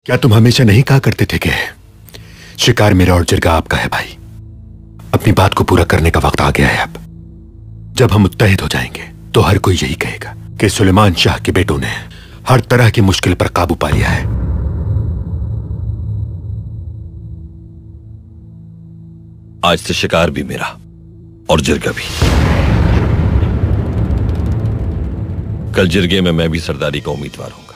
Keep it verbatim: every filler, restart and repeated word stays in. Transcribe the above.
क्या तुम हमेशा नहीं कहा करते थे कि शिकार मेरा और जिरगा आपका है भाई? अपनी बात को पूरा करने का वक्त आ गया है। अब जब हम मुत्तहिद हो जाएंगे तो हर कोई यही कहेगा कि सुलेमान शाह के बेटों ने हर तरह की मुश्किल पर काबू पा लिया है। आज से शिकार भी मेरा और जिरगा भी। कल जिरगे में मैं भी सरदारी का उम्मीदवार हूं।